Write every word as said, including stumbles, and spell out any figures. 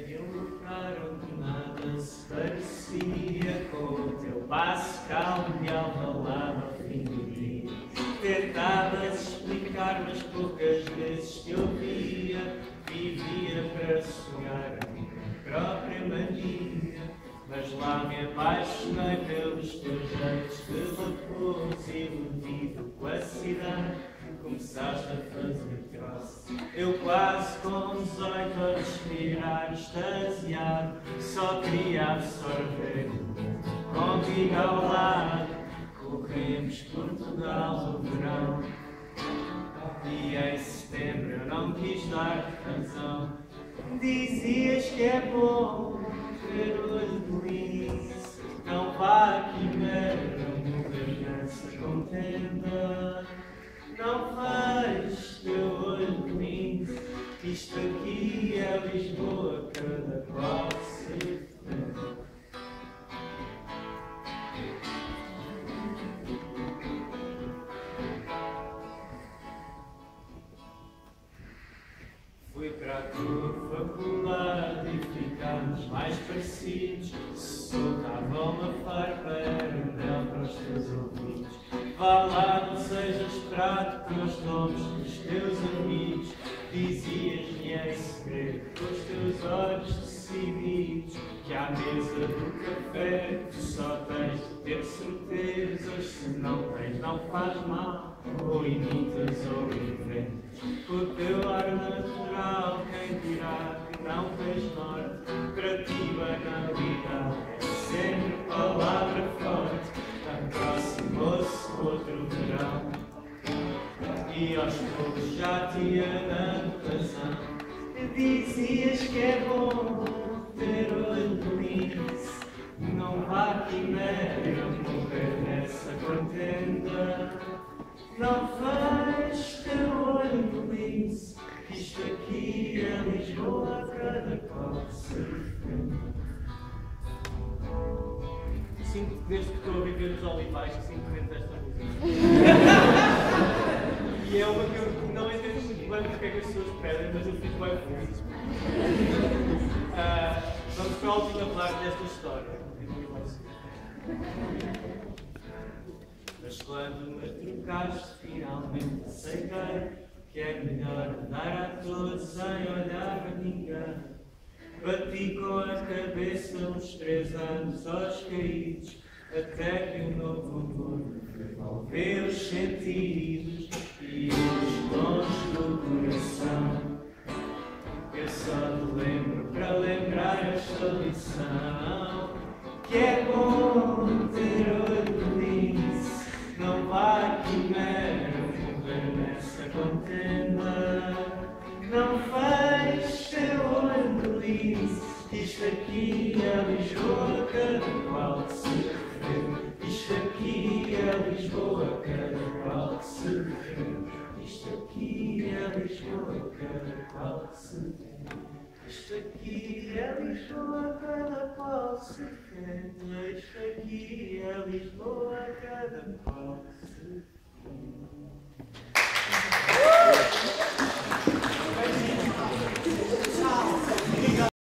havia um lugar onde nada se parecia com o teu passo calmo de alvalade ao fim do dia. Tentavas explicar, mas poucas vezes te ouvia. Vivia para sonhar a minha própria mania. Mas lá me apaixonei pelos teus jeitos de repouso, iludido com a cidade. Começaste a fazer troço. Eu quase com dezoito a respirar, extasiado, só queria absorver contigo ao lado. Corremos Portugal no verão e em setembro eu não quis dar razão. Dizias que é bom ter olho de lince, não vá aqui mesmo morrer nessa contenda. Não faz teu olho de lince, isto aqui é Lisboa, cada qual se defende. Fui para a tua faculdade e ficámos mais parecidos. Soltavam uma farpa, era um mel para os teus ouvidos. Vá lá, não sejas prato para os nomes dos teus amigos. Dizias-me em segredo, com os teus olhos decididos, que à mesa do café tu só tens de ter certezas. Se não tens, não faz mal, ou imitas ou inventas. Com o teu ar natural, quem dirá que não tens norte? Para ti, banalidade é sempre palavra forte. Aproximou-se outro verão e aos poucos já te ia dando razão. Dizias que é bom ter olho de lince, não vá quimera morrer nessa contenda. Não faz teu olho de lince, isto aqui é Lisboa, cada qual se defende. Sinto que desde que estou a viver os olivais que sinto dentro desta música. E é uma que eu não entendo muito bem porque é que as pessoas pedem, mas eu fico bem feliz. Uh, vamos para a última parte desta história. Mas quando me trocaste, finalmente aceitei que é melhor andar a todos sem olhar a ninguém. Bati com a cabeça uns três anos aos caídos, até que o novo mundo revolveu os sentidos e os longe do coração. Eu só te lembro para lembrar esta lição, que é bom ter olho de lince, não vá quimera morrer nessa contenda. Não faz teu olho de lince, isto aqui é Lisboa, cada qual se defende. Isto aqui é Lisboa, cada qual se defende. Isto aqui é Lisboa, cada qual se defende. Isto aqui é Lisboa, cada qual se defende. Isto aqui é Lisboa, cada qual se defende.